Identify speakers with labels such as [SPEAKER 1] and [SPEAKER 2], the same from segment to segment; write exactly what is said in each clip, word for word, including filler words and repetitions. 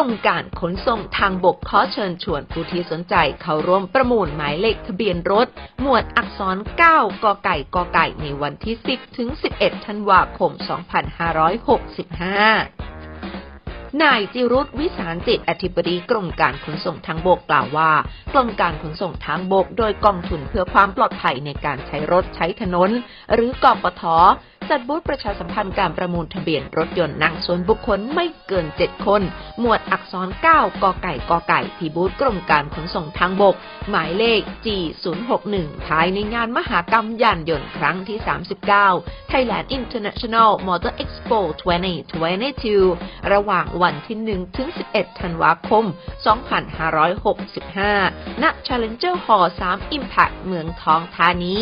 [SPEAKER 1] รมการขนส่งทางบกขอเชิญชวนผู้ที่สนใจเข้าร่วมประมูลหมายเลขทะเบียนรถหมวดอักษรเก้ากอไก่กอไก่ในวันที่สิบถึงสิบเอ็ดธันวาคมสองพันห้าร้อยหกสิบห้านายจิรุตวิสารจิตอธิบดีกรมการขนส่งทางบกกล่าวว่ากรมการขนส่งทางบกโดยกองทุนเพื่อความปลอดภัยในการใช้รถใช้ถนนหรือกปท.จัดบูธประชาสัมพันธ์การประมูลทะเบียนรถยนต์นั่งส่วนบุคคลไม่เกินเจ็ดคนหมวดอักษรเก้ากอไก่กอไก่ที่บูธกรมการขนส่งทางบกหมายเลข จี ศูนย์ หก หนึ่ง ภายในงานมหกรรมยานยนต์ครั้งที่สามสิบเก้า Thailand International Motor Expo สองพันยี่สิบสองระหว่างวันที่หนึ่งถึงสิบเอ็ดธันวาคมสองพันห้าร้อยหกสิบห้าณ Challenger Hall สาม Impact เมืองทองธานี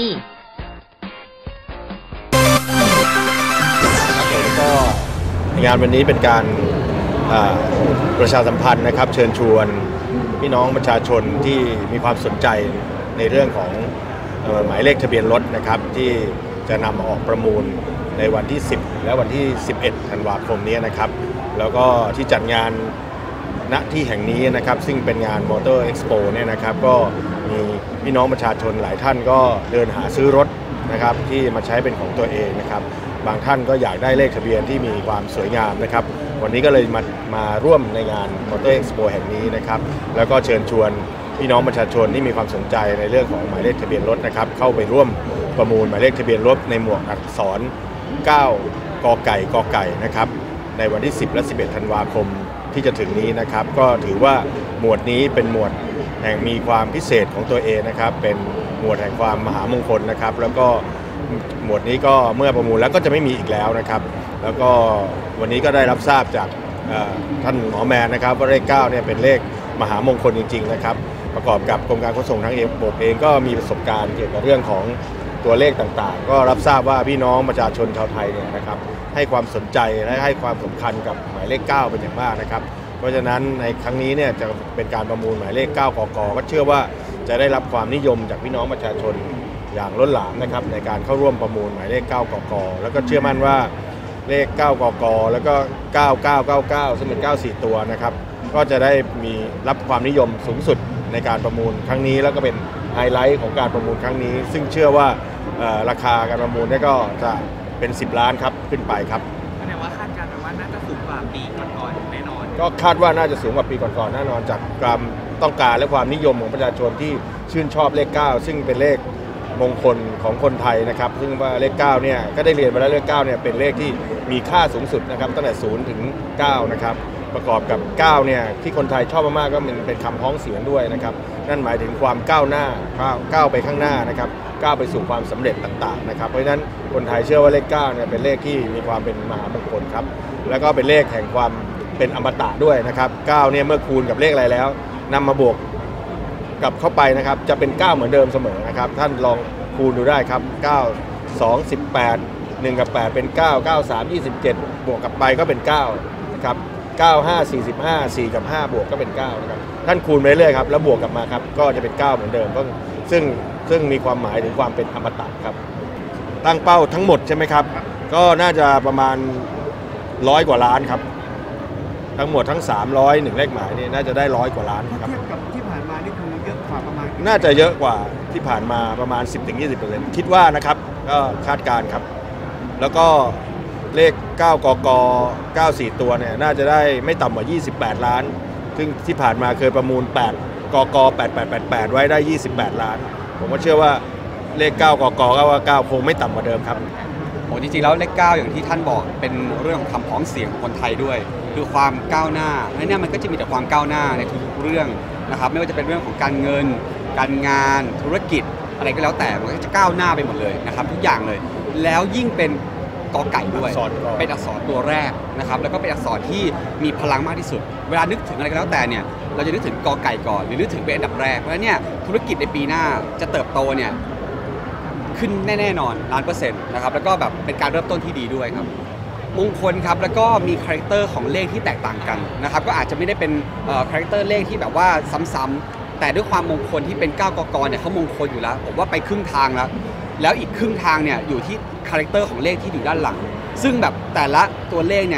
[SPEAKER 2] ก็งานวันนี้เป็นการประชาสัมพันธ์นะครับเชิญชวนพี่น้องประชาชนที่มีความสนใจในเรื่องของหมายเลขทะเบียนรถนะครับที่จะนำมาออกประมูลในวันที่สิบและวันที่สิบเอ็ดธันวาคมนี้นะครับแล้วก็ที่จัดงานณที่แห่งนี้นะครับซึ่งเป็นงาน Motor Expo เนี่ยนะครับก็มีพี่น้องประชาชนหลายท่านก็เดินหาซื้อรถนะครับที่มาใช้เป็นของตัวเองนะครับบางท่านก็อยากได้เลขทะเบียนที่มีความสวยงามนะครับวันนี้ก็เลยมามาร่วมในงาน Motor Expo แห่งนี้นะครับแล้วก็เชิญชวนพี่น้องประชาชนที่มีความสนใจในเรื่องของหมายเลขทะเบียนรถนะครับเข้าไปร่วมประมูลหมายเลขทะเบียนรถในหมวดอักษรเก้ากอไก่กอไก่นะครับในวันที่สิบและสิบเอ็ดธันวาคมที่จะถึงนี้นะครับก็ถือว่าหมวดนี้เป็นหมวดแห่งมีความพิเศษของตัวเองนะครับเป็นหมวดแห่งความมหามงคลนะครับแล้วก็หมวดนี้ก็เมื่อประมูลแล้วก็จะไม่มีอีกแล้วนะครับแล้วก็วันนี้ก็ได้รับทราบจากท่านหมอแมนนะครับว่าเลขเก้าเนี่ยเป็นเลขมหามงคลจริงๆนะครับประกอบกับกรมการขนส่งทางบกเองก็มีประสบการณ์เกี่ยวกับเรื่องของตัวเลขต่างๆก็รับทราบว่าพี่น้องประชาชนชาวไทยเนี่ยนะครับให้ความสนใจและให้ความสำคัญกับหมายเลขเก้าเป็นอย่างมากนะครับเพราะฉะนั้นในครั้งนี้เนี่ยจะเป็นการประมูลหมายเลขเก้ากกก็เชื่อว่าจะได้รับความนิยมจากพี่น้องประชาชนอย่างล้นหลามนะครับในการเข้าร่วมประมูลหมายเลขเก้ากกแล้วก็เชื่อมั่นว่าเลขเก้ากกแล้วก็เก้าเก้าเก้าเก้าซึ่งเป็นเก้าสี่ตัวนะครับก็จะได้มีรับความนิยมสูงสุดในการประมูลครั้งนี้แล้วก็เป็นไฮไลท์ของการประมูลครั้งนี้ซึ่งเชื่อว่าราคาการประมูลนี่ก็จะเป็นสิบล้านครับขึ้นไปครับ
[SPEAKER 3] แสดงว่าคาดการณ์ว่าน่าจะสูงกว่าปีก่อนๆแน่นอน
[SPEAKER 2] ก็คาดว่าน่าจะสูงกว่าปีก่อนๆแน่นอนจากความต้องการและความนิยมของประชาชนที่ชื่นชอบเลขเก้าซึ่งเป็นเลขมงคลของคนไทยนะครับซึ่งว่าเลขเก้าเนี่ยก็ได้เรียนไปแล้วเลขเก้าเนี่ยเป็นเลขที่มีค่าสูงสุดนะครับตั้งแต่ศูนย์ถึงเก้านะครับประกอบกับเก้าเนี่ยที่คนไทยชอบมากๆก็เป็นเป็นคำพ้องเสียงด้วยนะครับนั่นหมายถึงความก้าวหน้าก้าวไปข้างหน้านะครับก้าวไปสู่ความสำเร็จต่างๆนะครับเพราะฉะนั้นคนไทยเชื่อว่าเลขเก้าเนี่ยเป็นเลขที่มีความเป็นมหามงคลครับแล้วก็เป็นเลขแห่งความเป็นอมตะด้วยนะครับเก้าเนี่ยเมื่อคูณกับเลขอะไรแล้วนำมาบวกกลับเข้าไปนะครับจะเป็นเก้าเหมือนเดิมเสมอนะครับท่านลองคูณดูได้ครับเก้า สอง สิบแปด หนึ่งกับแปดเป็นเก้า เก้า สาม ยี่สิบเจ็ดบวกกับไปก็เป็นเก้านะครับเก้า ห้า สี่สิบห้า สี่กับห้าบวกก็เป็นเก้านะครับท่านคูณไปเรื่อยครับแล้วบวกกลับมาครับก็จะเป็นเก้าเหมือนเดิมก็ซึ่งซึ่งมีความหมายถึงความเป็นอมตะครับตั้งเป้าทั้งหมดใช่ไหมครับก็น่าจะประมาณร้อยกว่าล้านครับทั้งหมดทั้งสามร้อยหนึ่งเลขหมายนี่น่าจะได้ร้อยกว่าล้านครับ
[SPEAKER 3] เทียบกับที่ผ่านมานี่คือเยอะกว่าประมาณ
[SPEAKER 2] น่าจะเยอะกว่าที่ผ่านมาประมาณ สิบถึงยี่สิบเปอร์เซ็นต์ คิดว่านะครับก็คาดการณ์ครับแล้วก็เลขเก้ากกเก้าสี่ตัวเนี่ยน่าจะได้ไม่ต่ำกว่ายี่สิบแปดล้านซึ่งที่ผ่านมาเคยประมูลแปดกกแปดแปดแปดแปดไว้ได้ยี่สิบแปดล้านผมก็เชื่อว่าเลขเก้ากกก็ว่าเก้าคงไม่ต่ำกว่าเดิมครับ
[SPEAKER 4] โอ้จริงๆแล้วเลขเก้าอย่างที่ท่านบอกเป็นเรื่องของคำพ้องเสียงของคนไทยด้วยคือความก้าวหน้าและเนี่ยมันก็จะมีแต่ความก้าวหน้าในทุกๆเรื่องนะครับไม่ว่าจะเป็นเรื่องของการเงินการงานธุรกิจอะไรก็แล้วแต่มันก็จะก้าวหน้าไปหมดเลยนะครับทุกอย่างเลยแล้วยิ่งเป็นกอไก่ด้วยเป็นอักษรตัวแรกนะครับแล้วก็เป็นอักษรที่มีพลังมากที่สุดเวลานึกถึงอะไรก็แล้วแต่เนี่ยเราจะนึกถึงกอไก่ก่อนหรือนึกถึงเป็นอันดับแรกเพราะฉะนั้นเนี่ยธุรกิจในปีหน้าจะเติบโตเนี่ยขึ้นแน่ๆนอนล้านเปอร์เซ็นต์นะครับแล้วก็แบบเป็นการเริ่มต้นที่ดีด้วยครับมงคลครับแล้วก็มีคาแรคเตอร์ของเลขที่แตกต่างกันนะครับก็อาจจะไม่ได้เป็นคาแรคเตอร์เลขที่แบบว่าซ้ำๆแต่ด้วยความมงคลที่เป็นเก้ากกเนี่ยเขามงคลอยู่แล้วผมว่าไปครึ่งทางแล้วแล้วอีกครึ่งทางเนี่ยอยู่ที่คาแรคเตอร์ของเลขที่อยู่ด้านหลังซึ่งแบบแต่ละตัวเลขเนี่ยแ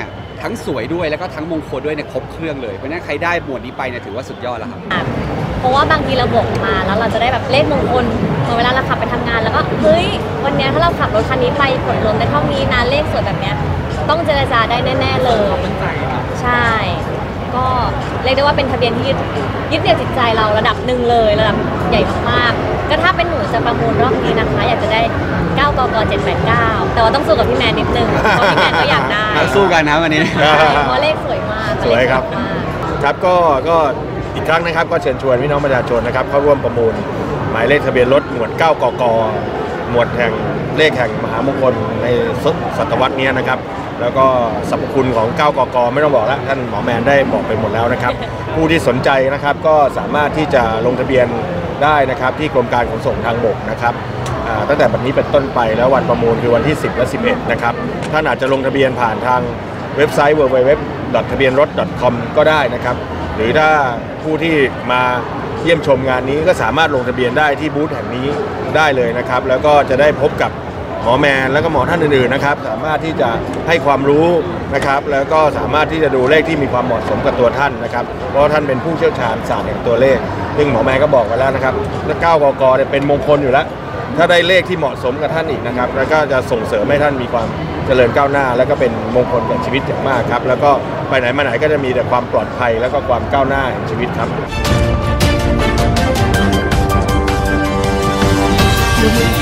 [SPEAKER 4] ทั้งสวยด้วยแล้วก็ทั้งมงคลด้วยในครบเครื่องเลยเพราะฉะนั้นใครได้หมวดนี้ไปเนี่ยถือว่าสุดยอดแล้วครับ
[SPEAKER 5] เพราะว่าบางทีเราบวกมาแล้วเราจะได้แบบเลขมงคลพอเวลาเราขับไปทำงานแล้วก็เฮ้ยวันนี้ถ้าเราขับรถคันนี้ไปผลรวมได้เท่านี้นะเลขสวยแบบเนี้ยต้องเจรจาได้แน่ๆเลยใช่ก็เรียกได้ว่าเป็นทะเบียนที่ยึดยึดเหนี่ยวจิตใจเราระดับหนึ่งเลยระดับใหญ่มากๆก็ถ้าเป็นหนูจะประมูลรอบนี้นะคะอยากจะได้เก้ากกเจ็ดแปดเก้าแต่ว่าต้องสู้กับพี่แมนนิดนึงเพราะพี่แมนก็อยากได้
[SPEAKER 4] สู้กันนะวันนี้
[SPEAKER 5] เพราะเลขสวยมาก
[SPEAKER 2] สวยครับครับก็ก็อีกครั้งนะครับก็เชิญชวนพี่น้องประชาชนนะครับเข้าร่วมประมูลหมายเลขทะเบียนรถหมวดเก้ากกหมวดแห่งเลขแห่งมหามงคลในศตวรรษนี้นะครับแล้วก็สรรพคุณของเก้ากกไม่ต้องบอกแล้วท่านหมอแมนได้บอกไปหมดแล้วนะครับผู้ที่สนใจนะครับก็สามารถที่จะลงทะเบียนได้นะครับที่กรมการขนส่งทางบกนะครับตั้งแต่บัดนี้เป็นต้นไปแล้ววันประมูลคือวันที่สิบและสิบเอ็ดนะครับท่านอาจจะลงทะเบียนผ่านทางเว็บไซต์ ดับเบิลยู ดับเบิลยู ดับเบิลยู ดอท ทะเบียนรถ ดอท คอม ก็ได้นะครับหรือถ้าผู้ที่มาเยี่ยมชมงานนี้ก็สามารถลงทะเบียนได้ที่บูธแห่งนี้ได้เลยนะครับแล้วก็จะได้พบกับหมอแมนแล้วก็หมอท่านอื่นๆนะครับสามารถที่จะให้ความรู้นะครับแล้วก็สามารถที่จะดูเลขที่มีความเหมาะสมกับตัวท่านนะครับเพราะท่านเป็นผู้เชี่ยวชาญศาสตร์แห่งตัวเลขซึ่งหมอแมนก็บอกไว้แล้วนะครับเก้ากกเนี่ยเป็นมงคลอยู่แล้วถ้าได้เลขที่เหมาะสมกับท่านอีกนะครับแล้วก็จะส่งเสริมให้ท่านมีความเจริญก้าวหน้าแล้วก็เป็นมงคลกับชีวิตอย่างมากครับแล้วก็ไปไหนมาไหนก็จะมีแต่ความปลอดภัยแล้วก็ความก้าวหน้าแห่งชีวิตครับ